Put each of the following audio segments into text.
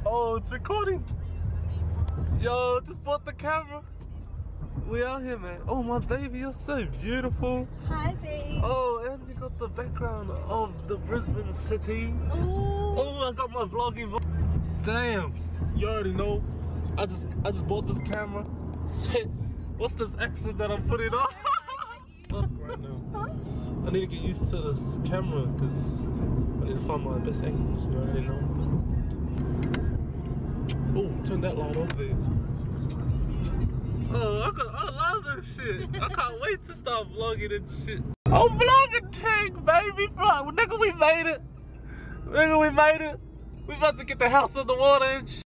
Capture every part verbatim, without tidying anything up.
Oh, it's recording. Yo, just bought the camera. We out here, man. Oh, my baby, you're so beautiful. Hi, babe. Oh, and you got the background of the Brisbane city. Ooh. Oh, I got my vlogging. Vo Damn, you already know. I just, I just bought this camera. Shit, what's this accent that I'm putting on? Fuck right now. I need to get used to this camera because I need to find my best angles. You already know. Oh, turn that light off there. Oh, I, got, I love this shit. I can't wait to start vlogging and shit. I'm vlogging Ting, baby. Well, nigga, we made it. Nigga, we made it. We about to get the house on the water and shit.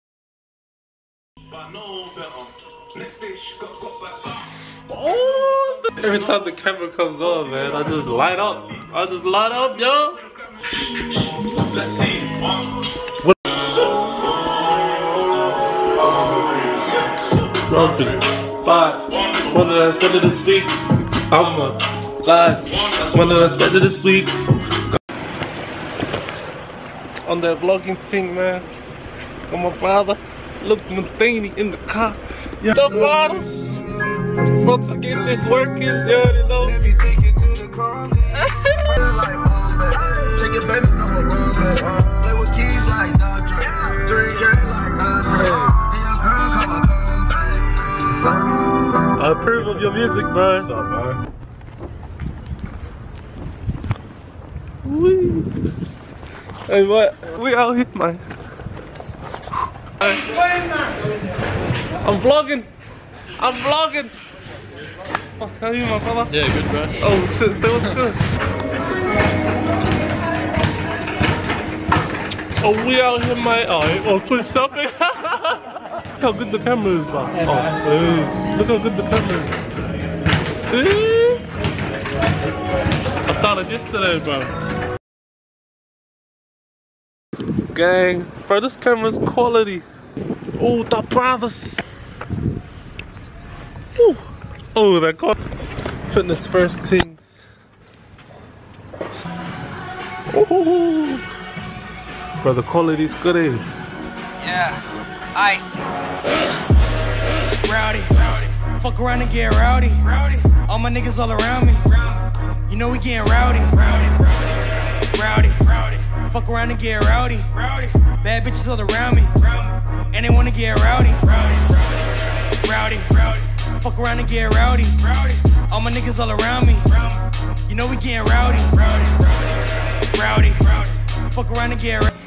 Oh, every time the camera comes on, man, I just light up. I just light up, yo. What? Five. One of the spend of this week. I'm a live. One of the spend of this week. On that vlogging thing, man. Got my brother, Luke Matheny in the car. Yeah. The bottles. About to get this working, you already know. Let me take you to the car. Take it, baby, I'm a run back. Play with keys like Dodger. Drink it like Dodger. I approve of your music, bro. What's up, man? Woo. Hey, what? We out here, man. I'm vlogging. I'm vlogging. Fuck, how are you, my brother? Yeah, good, bro. Oh shit, say what's good. Oh, we out here, mate. Oh, oh, Twitch shopping. Look how good the camera is, bro. Oh, hey. Look how good the camera is. Hey. I started yesterday, bro. Gang, bro, this camera's quality. Oh, the brothers. Ooh. Oh, that got fitness first things. Oh, bro, the quality's good, eh? Yeah, ice. Rowdy, rowdy. Fuck around and get rowdy. Rowdy. All my niggas all around me. You know we getting rowdy. Rowdy, rowdy. Rowdy, rowdy. Fuck around and get rowdy. Rowdy. Bad bitches all around me. And they wanna get rowdy. Rowdy, rowdy. Rowdy, rowdy. Fuck around and get rowdy. Rowdy. All my niggas all around me. You know we getting rowdy. Rowdy, rowdy. Rowdy. Fuck around and get rowdy.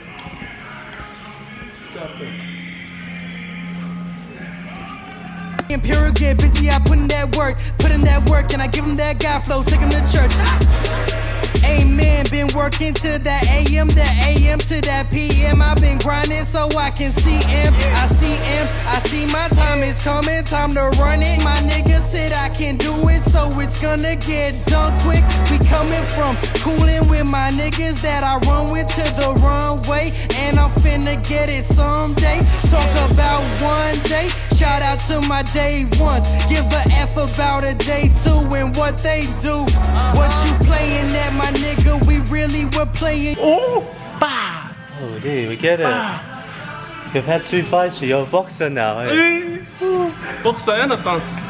Imperial get busy, I put in that work, put in that work, and I give him that God flow, take him to church. Amen, been working to that A M, that A M to that P M. I've been grinding so I can see M. I see M, I see my time is coming, time to run it. My nigga said I can do it, so it's gonna get done quick. We coming from coolin' with my niggas that I run with to the runway, and I'm finna get it someday. Talk about one day. Shout out to my day ones. Give a F about a day two and what they do. What you playing at, my nigga? We really were playing. Oh, bah. Oh, dude, we get it. Bah. You've had two fights, you're a boxer now, eh? Boxer and a dancer.